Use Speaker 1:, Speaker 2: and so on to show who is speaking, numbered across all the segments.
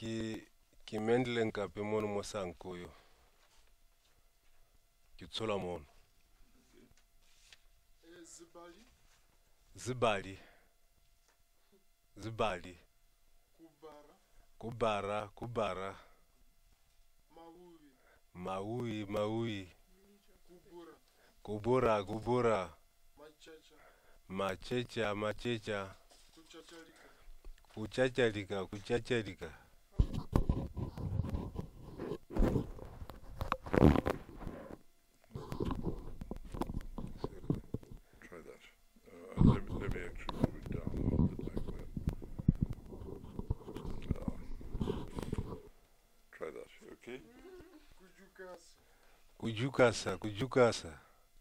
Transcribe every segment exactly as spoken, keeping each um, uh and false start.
Speaker 1: ki ki mendle nkape mono mosankoyo ki tsola mono
Speaker 2: Zibali,
Speaker 1: zibali zibali
Speaker 2: kubara,
Speaker 1: kubara kubara
Speaker 2: maui,
Speaker 1: maui maui
Speaker 2: kubura,
Speaker 1: kubura kubura
Speaker 2: machacha,
Speaker 1: machecha machecha
Speaker 2: kuchachalika,
Speaker 1: kuchachalika kuchachalika
Speaker 3: Try that. Uh, let, me, let me actually move it down a little bit like that. Uh, try that, okay?
Speaker 2: kujukasa,
Speaker 1: kujukasa kujukasa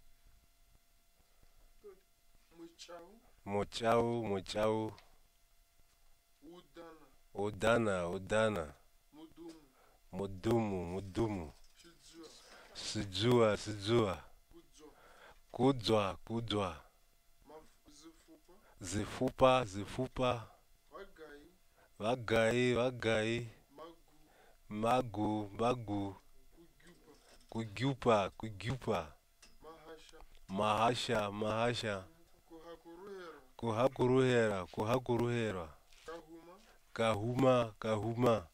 Speaker 2: muchau,
Speaker 1: mochau mochau
Speaker 2: udana,
Speaker 1: udana udana
Speaker 2: mudumu,
Speaker 1: mudumu mudumu
Speaker 2: shidzua,
Speaker 1: sijua sijua
Speaker 2: kudzwa,
Speaker 1: kudzwa kudzwa
Speaker 2: zifupa,
Speaker 1: zifupa zifupa
Speaker 2: vagai,
Speaker 1: vagai vagai
Speaker 2: magu,
Speaker 1: magu magu
Speaker 2: kugyupa,
Speaker 1: kugyupa kugyupa
Speaker 2: mahasha,
Speaker 1: mahasha mahasha
Speaker 2: kuhakuruhera,
Speaker 1: kuhakuruhera kuhakuruhera
Speaker 2: kahuma,
Speaker 1: kahuma kahuma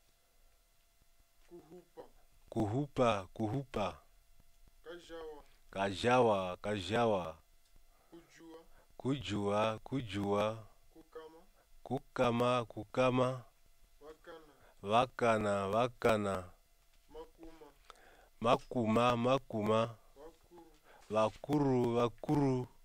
Speaker 2: kuhupa,
Speaker 1: kuhupa kuhupa
Speaker 2: kajawa,
Speaker 1: kajawa kajawa
Speaker 2: kujua,
Speaker 1: kujua kujua
Speaker 2: kukama,
Speaker 1: kukama kukama
Speaker 2: wakana,
Speaker 1: vakana vakana
Speaker 2: makuma,
Speaker 1: makuma makuma
Speaker 2: wakuru,
Speaker 1: vakuru vakuru